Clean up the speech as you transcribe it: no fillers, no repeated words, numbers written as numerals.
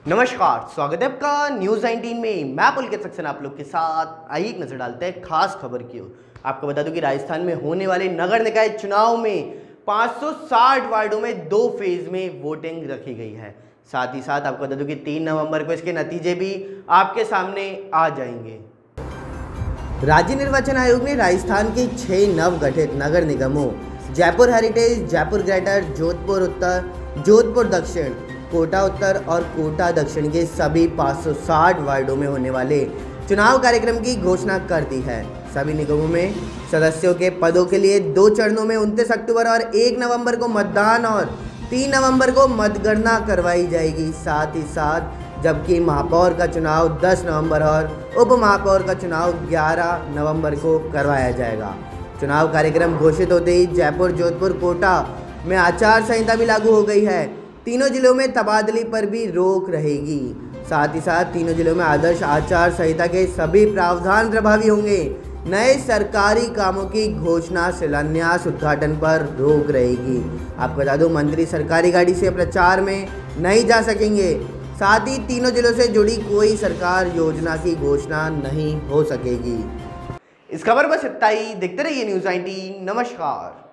नमस्कार, स्वागत है आपका न्यूज़ 19 में। मैं पुलकित सक्सेन आप लोग के साथ। आइए एक नजर डालते हैं खास खबर की ओर। आपको बता दूं कि राजस्थान में होने वाले नगर निकाय चुनाव में 560 वार्डों में 2 फेज में वोटिंग रखी गई है। साथ ही साथ आपको बता दूं कि 3 नवंबर को इसके नतीजे भी आपके सामने आ जाएंगे। राज्य निर्वाचन आयोग ने राजस्थान के 6 नवगठित नगर निगमों जयपुर हेरिटेज, जयपुर ग्रेटर, जोधपुर उत्तर, जोधपुर दक्षिण, कोटा उत्तर और कोटा दक्षिण के सभी 560 वार्डों में होने वाले चुनाव कार्यक्रम की घोषणा कर दी है। सभी निगमों में सदस्यों के पदों के लिए 2 चरणों में 29 अक्टूबर और 1 नवंबर को मतदान और 3 नवंबर को मतगणना करवाई जाएगी। साथ ही साथ जबकि महापौर का चुनाव 10 नवंबर और उप महापौर का चुनाव 11 नवंबर को करवाया जाएगा। चुनाव कार्यक्रम घोषित होते ही जयपुर, जोधपुर, कोटा में आचार संहिता भी लागू हो गई है। तीनों जिलों में तबादले पर भी रोक रहेगी। साथ ही साथ तीनों जिलों में आदर्श आचार संहिता के सभी प्रावधान प्रभावी होंगे। नए सरकारी कामों की घोषणा, शिलान्यास, उद्घाटन पर रोक रहेगी। आपको बता दूं, मंत्री सरकारी गाड़ी से प्रचार में नहीं जा सकेंगे। साथ ही तीनों जिलों से जुड़ी कोई सरकार योजना की घोषणा नहीं हो सकेगी। इस खबर बस इतना ही। देखते रहिए न्यूज़ 19। नमस्कार।